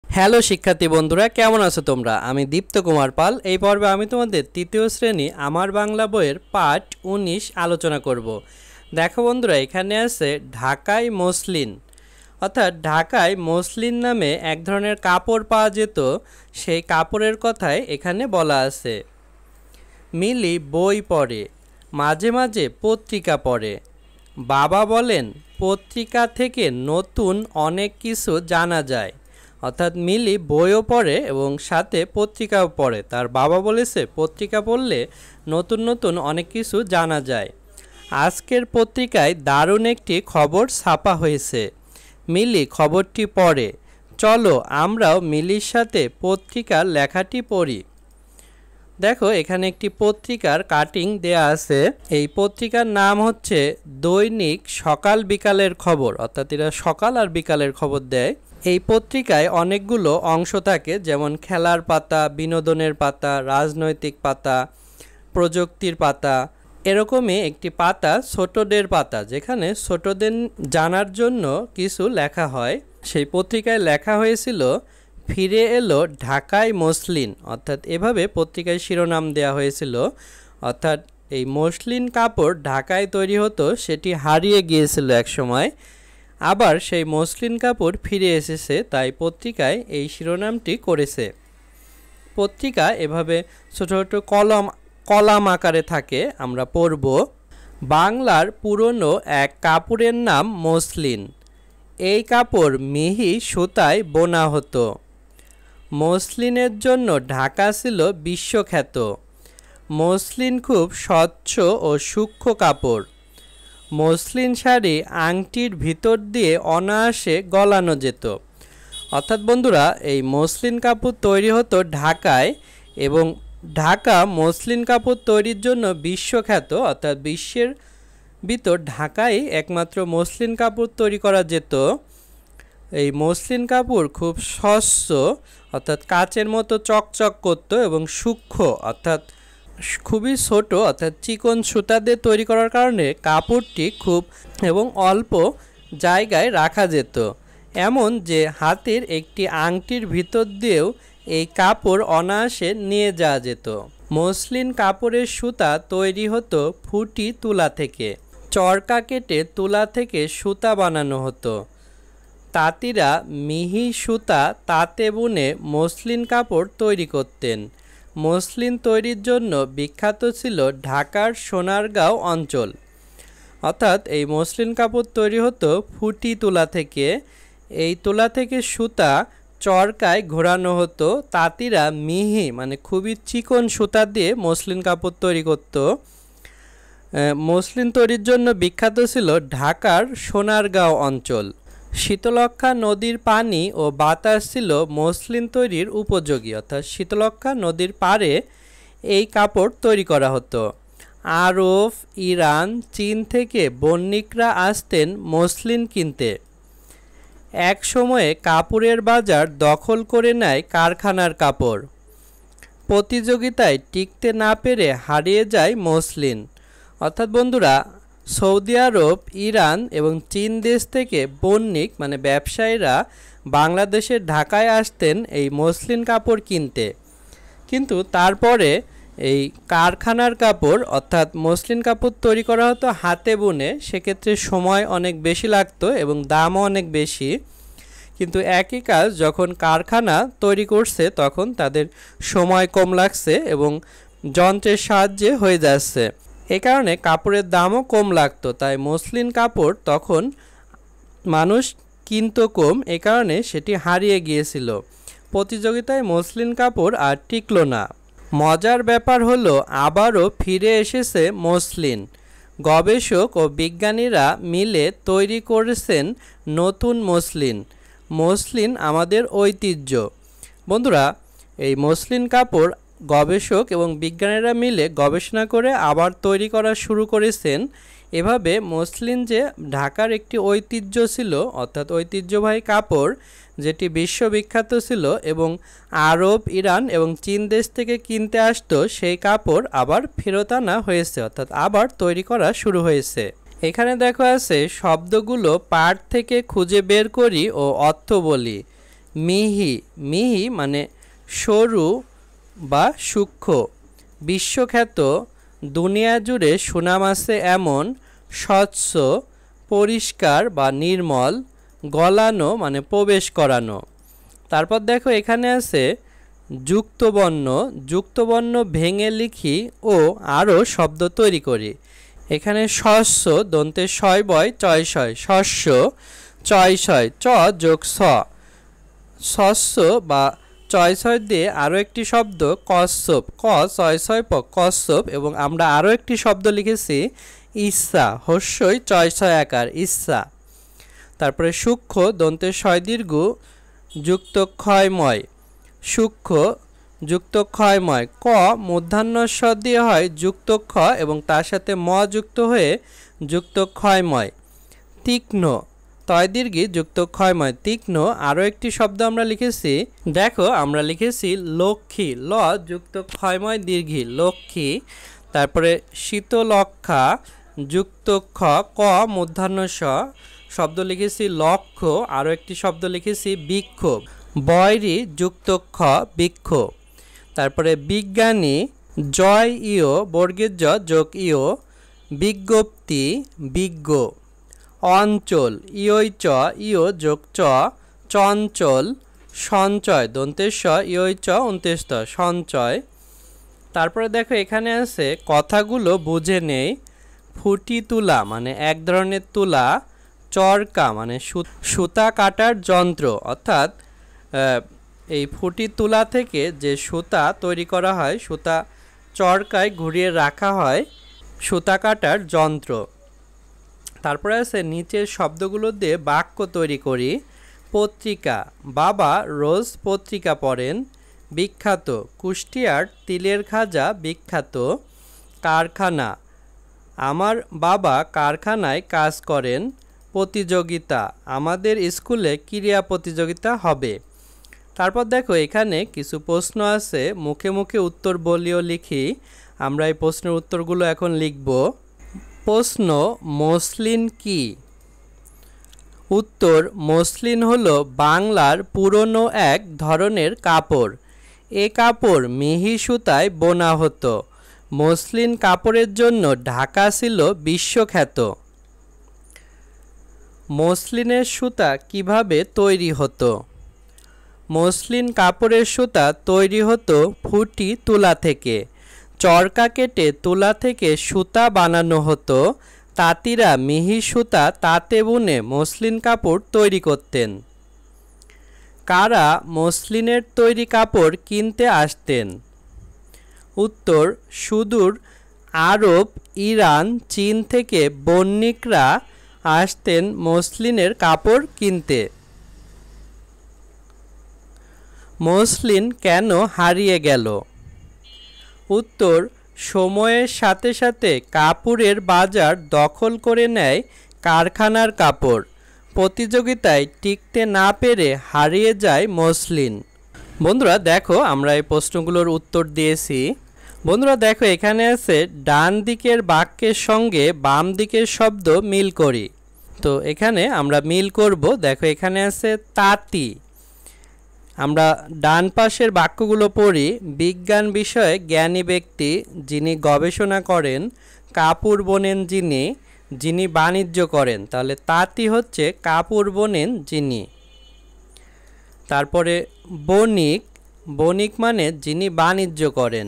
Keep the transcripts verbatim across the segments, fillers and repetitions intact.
Hello শিক্ষার্থী বন্ধুরা, কেমন আছো তোমরা? আমি দীপ্ত কুমার পাল। এই পর্বে আমি তোমাদের তৃতীয় শ্রেণী আমার বাংলা বইয়ের পাঠ উনিশ আলোচনা করব। দেখো বন্ধুরা, এখানে আছে ঢাকাই মসলিন, অর্থাৎ ঢাকায় মসলিন নামে এক ধরনের কাপড় পাওয়া যেত, সেই কাপড়ের কথাই এখানে বলা আছে। মিলি বই পড়ে, মাঝে মাঝে পত্রিকা পড়ে। বাবা বলেন পত্রিকা থেকে নতুন অনেক কিছু জানা যায়। অর্থাৎ মিলি বইও পড়ে এবং সাথে পত্রিকাও পড়ে। তার বাবা বলেছে পত্রিকা পড়লে নতুন নতুন অনেক কিছু জানা যায়। আজকের পত্রিকায় দারুণ একটি খবর ছাপা হয়েছে। মিলি খবরটি পড়ে। চলো আমরাও মিলির সাথে পত্রিকার লেখাটি পড়ি। দেখো এখানে একটি পত্রিকার কাটিং দেয়া আছে। এই পত্রিকার নাম হচ্ছে দৈনিক সকাল বিকালের খবর, অর্থাৎ এরা সকাল আর বিকালের খবর দেয়। এই পত্রিকায় অনেকগুলো অংশ থাকে, যেমন খেলার পাতা, বিনোদনের পাতা, রাজনৈতিক পাতা, প্রযুক্তির পাতা। এরকমই একটি পাতা ছোটদের পাতা, যেখানে ছোটদের জানার জন্য কিছু লেখা হয়। সেই পত্রিকায় লেখা হয়েছিল ফিরে এলো ঢাকাই মসলিন, অর্থাৎ এভাবে পত্রিকায় শিরোনাম দেয়া হয়েছিল। অর্থাৎ এই মসলিন কাপড় ঢাকায় তৈরি হতো, সেটি হারিয়ে গিয়েছিল এক সময়, আবার সেই মসলিন কাপড় ফিরে এসেছে, তাই পত্রিকায় এই শিরোনামটি করেছে। পত্রিকা এভাবে ছোট ছোট কলম কলাম আকারে থাকে। আমরা পড়ব, বাংলার পুরনো এক কাপড়ের নাম মসলিন। এই কাপড় মিহি সুতায় বোনা হতো। মসলিনের জন্য ঢাকা ছিল বিশ্বখ্যাত। মসলিন খুব স্বচ্ছ ও সূক্ষ্ম কাপড়। মসলিন শাড়ি আংটির ভিতর দিয়ে অনায়াসে গলানো যেত। অর্থাৎ বন্ধুরা, এই মসলিন কাপড় তৈরি হতো ঢাকায়, এবং ঢাকা মসলিন কাপড় তৈরির জন্য বিশ্বখ্যাত। অর্থাৎ বিশ্বের ভিতর ঢাকায় একমাত্র মসলিন কাপড় তৈরি করা যেত। এই মসলিন কাপড় খুব স্বচ্ছ, অর্থাৎ কাচের মতো চকচক করতো, এবং সূক্ষ্ম অর্থাৎ খুবই ছোট, অর্থাৎ চিকন সুতা দিয়ে তৈরি করার কারণে কাপড়টি খুব এবং অল্প জায়গায় রাখা যেত, এমন যে হাতের একটি আংটির ভিতর দিয়েও এই কাপড় অনায়াসে নিয়ে যাওয়া যেত। মসলিন কাপড়ের সুতা তৈরি হতো ফুটি তুলা থেকে। চরকা কেটে তুলা থেকে সুতা বানানো হতো। তাঁতিরা মিহি সুতা তাঁতে বুনে মসলিন কাপড় তৈরি করতেন। মসলিন তৈরির জন্য বিখ্যাত ছিল ঢাকার সোনারগাঁও অঞ্চল। অর্থাৎ এই মসলিন কাপড় তৈরি হতো ফুটি তুলা থেকে। এই তুলা থেকে সুতা চরকায় ঘোরানো হতো। তাঁতিরা মিহি মানে খুবই চিকন সুতা দিয়ে মসলিন কাপড় তৈরি করত। মসলিন তৈরির জন্য বিখ্যাত ছিল ঢাকার সোনারগাঁও অঞ্চল। শীতলক্ষ্যা নদীর পানি ও বাতাস ছিল মসলিন তৈরির উপযোগী। অর্থাৎ শীতলক্ষ্যা নদীর পাড়ে এই কাপড় তৈরি করা হতো। আরব, ইরান, চীন থেকে বণিকরা আসতেন মসলিন কিনতে। এক সময়ে কাপড়ের বাজার দখল করে নেয় কারখানার কাপড়। প্রতিযোগিতায় টিকতে না পেরে হারিয়ে যায় মসলিন। অর্থাৎ বন্ধুরা, সৌদি আরব, ইরান এবং চীন দেশ থেকে বণিক মানে ব্যবসায়ীরা বাংলাদেশের ঢাকায় আসতেন এই মসলিন কাপড় কিনতে। কিন্তু তারপরে এই কারখানার কাপড় অর্থাৎ মসলিন কাপড় তৈরি করা হতো হাতে বুনে, সেক্ষেত্রে সময় অনেক বেশি লাগতো এবং দামও অনেক বেশি। কিন্তু একই কাজ যখন কারখানা তৈরি করছে তখন তাদের সময় কম লাগছে এবং যন্ত্রের সাহায্যে হয়ে যাচ্ছে। এ কারণে কাপড়ের দামও কম লাগতো, তাই মসলিন কাপড় তখন মানুষ কিনতো কম, এ কারণে সেটি হারিয়ে গিয়েছিল। প্রতিযোগিতায় মসলিন কাপড় আর টিকলো না। মজার ব্যাপার হলো আবারও ফিরে এসেছে মসলিন। গবেষক ও বিজ্ঞানীরা মিলে তৈরি করেছেন নতুন মসলিন। মসলিন আমাদের ঐতিহ্য। বন্ধুরা, এই মসলিন কাপড় গবেষক এবং বিজ্ঞানীরা মিলে গবেষণা করে আবার তৈরি করা শুরু করেছেন। এভাবে মসলিন যে ঢাকার একটি ঐতিহ্য ছিল, অর্থাৎ ঐতিহ্যবাহী কাপড় যেটি বিশ্ববিখ্যাত ছিল এবং আরব, ইরান এবং চীন দেশ থেকে কিনতে আসতো, সেই কাপড় আবার ফেরত আনা হয়েছে, অর্থাৎ আবার তৈরি করা শুরু হয়েছে। এখানে দেখা আছে শব্দগুলো পাঠ থেকে খুঁজে বের করি ও অর্থ বলি। মিহি, মিহি মানে সরু বা সূক্ষ্ম। বিশ্বখ্যাত, দুনিয়া জুড়ে সুনাম আছে এমন। স্বচ্ছ, পরিষ্কার বা নির্মল। গলানো মানে প্রবেশ করানো। তারপর দেখো এখানে আছে যুক্তবর্ণ। যুক্তবর্ণ ভেঙে লিখি ও আরও শব্দ তৈরি করি। এখানে শস্য, দন্তে শয় বয় চয় শয়, শস্য। চয় শয়, চ যোগ স, শস্য বা চয় ছয় দিয়ে আরও একটি শব্দ কচ্ছপ, ক ছয় ছয় প, কচ্ছপ। এবং আমরা আরও একটি শব্দ লিখেছি ইচ্ছা, হস্যই চয় ছয় আকার, ইচ্ছা। তারপরে সূক্ষ্ম, দন্তে শয় দীর্ঘ যুক্ত ক্ষয়ময়, সূক্ষ্ম যুক্ত ক্ষয়ময়। ক মূর্ধন্য স দিয়ে হয় যুক্ত খ এবং তার সাথে ম যুক্ত হয়ে যুক্ত ক্ষয়ময়। তীক্ষ্ণ, তয় দীর্ঘি যুক্ত ক্ষয়ময়, তীক্ষ্ণ। আরও একটি শব্দ আমরা লিখেছি, দেখো আমরা লিখেছি লক্ষ্মী, ল যুক্ত ক্ষয়ময় দীর্ঘি, লক্ষ্মী। তারপরে শীতলক্ষা যুক্ত খ, ক মূর্ধন্য স, শব্দ লিখেছি লক্ষ্য। আরও একটি শব্দ লিখেছি বৃক্ষ, বয়রি যুক্ত খ, বৃক্ষ। তারপরে বিজ্ঞানী, জয় ইয় বর্গের জ যোগ ইয়, বিজ্ঞপ্তি, বিজ্ঞ। অঞ্চল, ইয়ই চ ইয় যোগ চ, চঞ্চল। সঞ্চয়, দন্তেশ ইয়ই চ অন্তেষ্ট, সঞ্চয়। তারপরে দেখো এখানে আছে কথাগুলো বুঝে নেই। ফুটি তুলা মানে এক ধরনের তুলা। চরকা মানে সুতা কাটার যন্ত্র, অর্থাৎ এই ফুটি তুলা থেকে যে সুতা তৈরি করা হয়, সুতা চরকায় ঘুরিয়ে রাখা হয়, সুতা কাটার যন্ত্র। তারপরে আছে নিচের শব্দগুলো দিয়ে বাক্য তৈরি করি। পত্রিকা, বাবা রোজ পত্রিকা পড়েন। বিখ্যাত, কুষ্টিয়ার তিলের খাজা বিখ্যাত। কারখানা, আমার বাবা কারখানায় কাজ করেন। প্রতিযোগিতা, আমাদের স্কুলে ক্রীড়া প্রতিযোগিতা হবে। তারপর দেখো এখানে কিছু প্রশ্ন আছে, মুখে মুখে উত্তর বলিও লিখি। আমরা এই প্রশ্নের উত্তরগুলো এখন লিখব। প্রশ্ন, মসলিন কি? উত্তর, মসলিন হলো বাংলার পুরনো এক ধরনের কাপড়। এ কাপড় মিহি সুতায় বোনা হতো। মসলিন কাপড়ের জন্য ঢাকা ছিল বিশ্বখ্যাত। মসলিনের সুতা কিভাবে তৈরি হতো? মসলিন কাপড়ের সুতা তৈরি হতো ফুটি তুলা থেকে। চরকা কেটে তুলা থেকে সুতা বানানো হতো। তাঁতিরা মিহি সুতা তাঁতে বুনে মসলিন কাপড় তৈরি করতেন। কারা মসলিনের তৈরি কাপড় কিনতে আসতেন? উত্তর, সুদূর আরব, ইরান, চীন থেকে বণিকরা আসতেন মসলিনের কাপড় কিনতে। মসলিন কেন হারিয়ে গেল? উত্তর, সময়ের সাথে সাথে কাপড়ের বাজার দখল করে নেয় কারখানার কাপড়। প্রতিযোগিতায় টিকতে না পেরে হারিয়ে যায় মসলিন। বন্ধুরা দেখো আমরা এই প্রশ্নগুলোর উত্তর দিয়েছি। বন্ধুরা দেখো এখানে আছে ডান দিকের বাক্যের সঙ্গে বাম দিকের শব্দ মিল করি। তো এখানে আমরা মিল করব। দেখো এখানে আছে তাঁতি। আমরা ডান পাশের বাক্যগুলো পড়ি। বিজ্ঞান বিষয়ে জ্ঞানী ব্যক্তি, যিনি গবেষণা করেন। কাপড় বোনেন যিনি, যিনি বাণিজ্য করেন। তাহলে তাঁতি হচ্ছে কাপড় বোনেন যিনি। তারপরে বণিক, বণিক মানে যিনি বাণিজ্য করেন।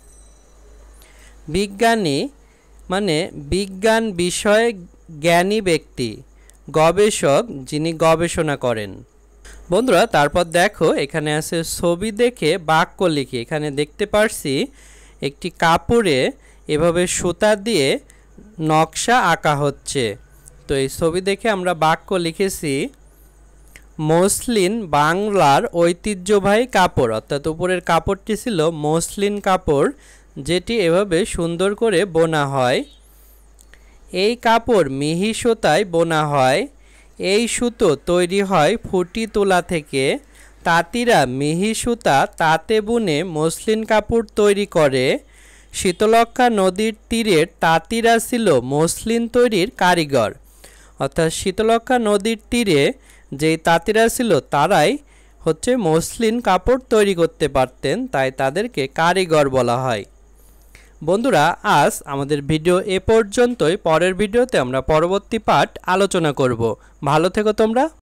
বিজ্ঞানী মানে বিজ্ঞান বিষয়ে জ্ঞানী ব্যক্তি। গবেষক, যিনি গবেষণা করেন। বন্ধুরা তারপর দেখো এখানে আছে ছবি দেখে বাক্য লিখি। এখানে দেখতে পারছি একটি কাপড়ে এভাবে সুতা দিয়ে নকশা আঁকা হচ্ছে। তো এই ছবি দেখে আমরা বাক্য লিখেছি, মসলিন বাংলার ঐতিহ্যবাহী কাপড়। অর্থাৎ উপরের কাপড়টি ছিল মসলিন কাপড়, যেটি এভাবে সুন্দর করে বোনা হয়। এই কাপড় মিহি সুতায় বোনা হয়। এই সুতো তৈরি হয় ফুটি তুলা থেকে। তাঁতিরা মিহি সুতা তাঁতে বুনে মসলিন কাপড় তৈরি করে। শীতলক্ষ্যা নদীর তীরের তাঁতিরা ছিল মসলিন তৈরির কারিগর। অর্থাৎ শীতলক্ষ্যা নদীর তীরে যেই তাঁতিরা ছিল তারাই হচ্ছে মসলিন কাপড় তৈরি করতে পারতেন, তাই তাদেরকে কারিগর বলা হয়। বন্ধুরা, আজ আমাদের ভিডিও এ পর্যন্তই। পরের ভিডিওতে আমরা পরবর্তী পার্ট আলোচনা করব। ভালো থেকো তোমরা।